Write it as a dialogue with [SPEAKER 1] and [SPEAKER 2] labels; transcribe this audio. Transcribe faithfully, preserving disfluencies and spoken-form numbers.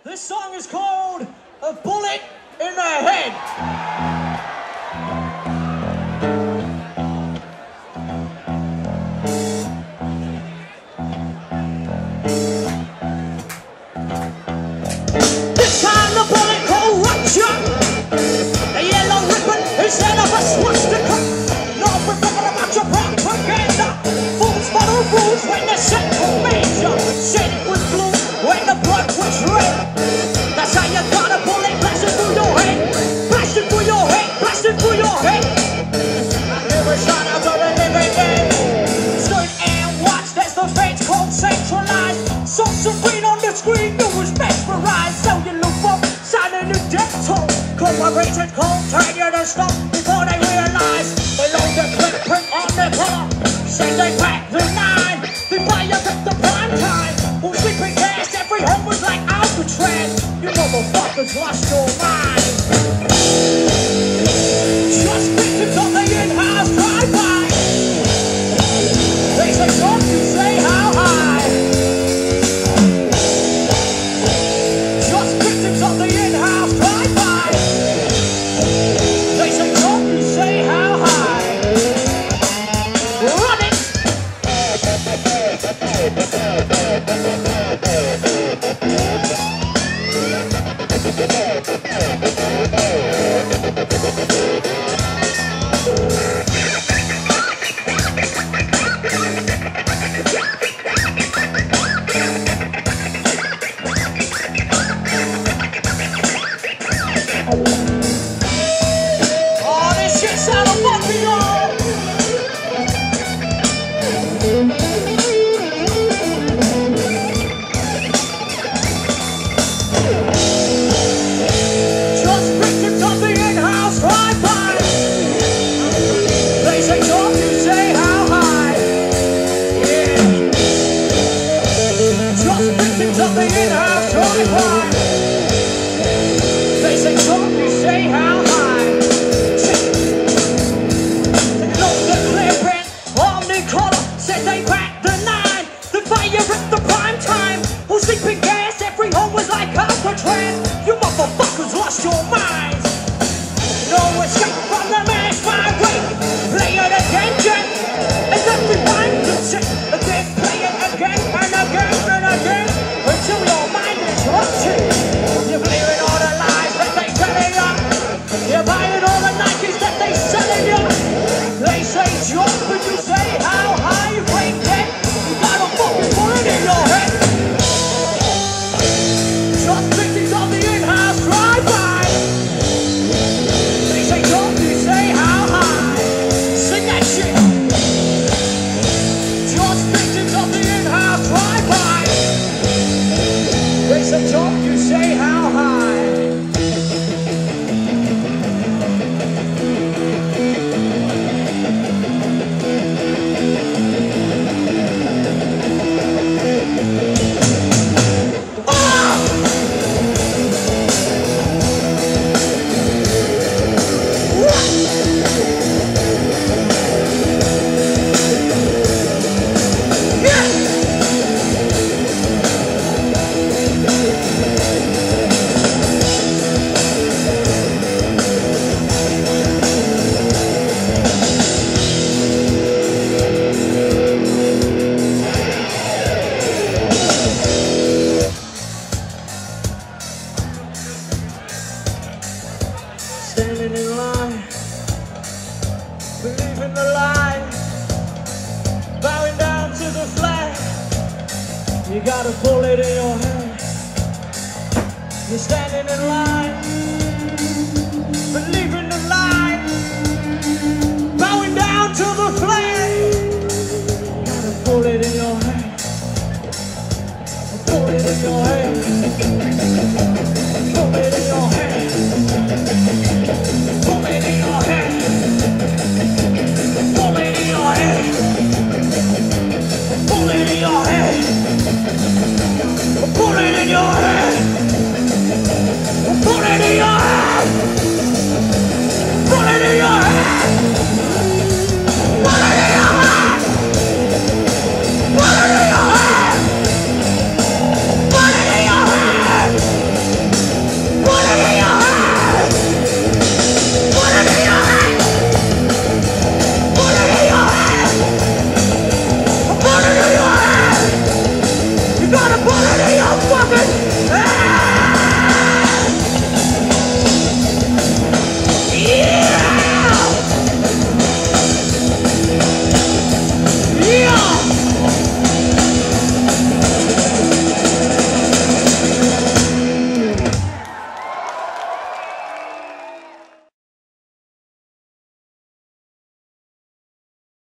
[SPEAKER 1] This song is called A Bullet in the Head. This time the bullet will rupture. The yellow ribbon instead of a swastika. No, we're talking about your propaganda. Fools follow rules when the central major said it was blue when the blood was red. That's how you got a bullet blasting through your head. Blasting through your head, blasting through your head. I never shot out to the living dead. Stood and watched as the feds called centralized. So serene on the screen, you was mesmerized. So you look up, signing the death toll. Corporations cold, turn you to stop before they realize they load the clip print on their car. Say they pack the nine, they buy up at the prime time. Who's sleeping gas, every home was like Alcatraz. You motherfuckers lost your mind. Just victims of the in-house drive-by. They say don't you say how high. Just victims of the in-house drive-by. They say don't you say how high. Run it. Oh, this shit's out of fucking y'all. Just victims of the in-house drive-by. They say don't you say how high. Yeah. Just victims of the in-house drive-by. They say don't you say how high. They know the clear print on the collar. Said they packed the nine. The fire at the prime time. Who's sleeping gas? Every home was like Alcatraz. You motherfuckers lost your minds. No escape from the mass highway. Play it again, Jack. And then rewind the shit. And then play it again and again and again. Until your mind is rotted. You're believing all the lies that they telling you. You're buying all the Nikes that they selling you. They say jump and you say how high you ain't dead. You got a fucking bullet in your head. Just victims of the in-house drive-by. They say don't you say how high. Sing that shit. Just victims of the in-house drive-by. They say don't you say how high. Standing in line, believing the lie, bowing down to the flag. You got a bullet in your head. You're standing in line,